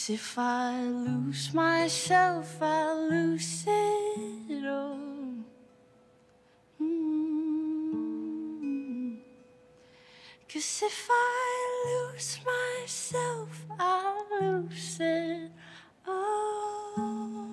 'Cause if I lose myself, I'll lose it all. 'Cause if I lose myself, I'll lose it all.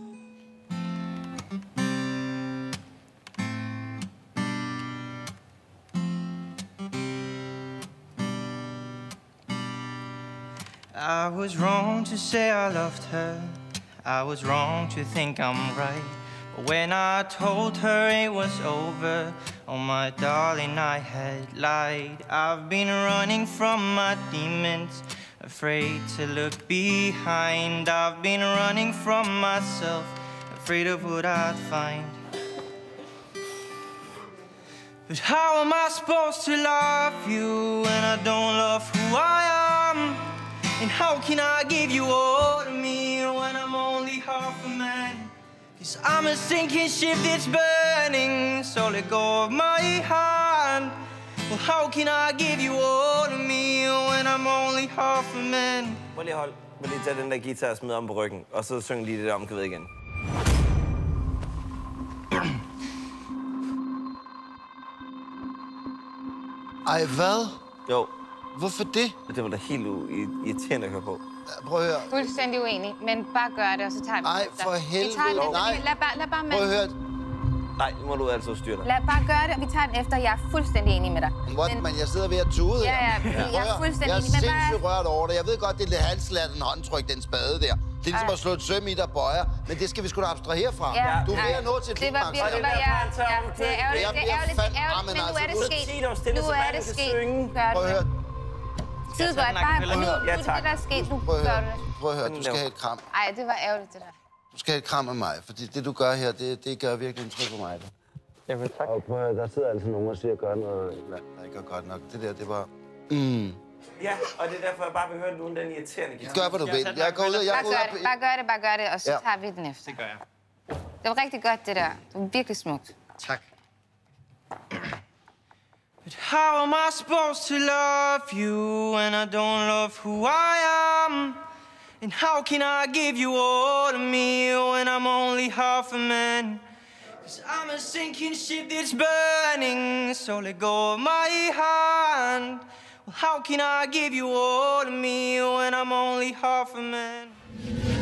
I was wrong to say I loved her. I was wrong to think I'm right. But when I told her it was over, oh my darling, I had lied. I've been running from my demons, afraid to look behind. I've been running from myself, afraid of what I'd find. But how am I supposed to love you when I don't love who I am? And how can I give you all of me when I'm only half a man? 'Cause I'm a sinking ship that's burning, so let go of my hand. Well, how can I give you all of me when I'm only half a man? Prøv lige hold. Prøv lige tage den der guitar og smide om på ryggen, og så syng lige det der omkvæd igen. Ej, hvad? Jo. Hvorfor det? Det var da helt irriterende at høre på. Prøv at høre. Fuldstændig uenig, men bare gør det, og så tager vi Ej, efter. for helvede. Vi tager den efter. Nej. Lad bare med. Prøv at høre. Nej, nu må du altså styre dig. Lad bare gøre det, og vi tager den efter. Jeg er fuldstændig enig med dig. Men jeg sidder ved at tude her. Ja, jeg er fuldstændig enig. Jeg er enig. sindssygt rørt over det. Jeg ved godt, det er lidt halslatten håndtryk, den spade der. Det er ligesom at slå et søm i, der bøjer. Men det skal vi sgu da abstrahere fra. Ja, du er ved at nå til et klimaks. Det er ærgerligt, men nu er det sket. Nu er det sket. Gør Prøv at høre. Skide godt, bare nu er det det, der er sket. Nu gør du det. Prøv at høre, du skal have et kram. Ej, det var ærgerligt, det der. Du skal have et kram af mig, for det du gør her, det gør virkelig en tryk på mig. Jamen, tak. Og prøv at høre, der sidder altså nogen og siger, gør noget, der ikke gør godt nok. Det der, det var... Ja, og det er derfor, jeg bare vil høre nogen den irriterende guitar. Gør, hvad du vil. Jeg går ud og... Bare gør det, og så tager vi den efter. Det gør jeg. Det var rigtig godt, det der. Det var virkelig smukt. Tak. But how am I supposed to love you when I don't love who I am? And how can I give you all of me when I'm only half a man? 'Cause I'm a sinking ship that's burning, so let go of my hand. Well, how can I give you all of me when I'm only half a man?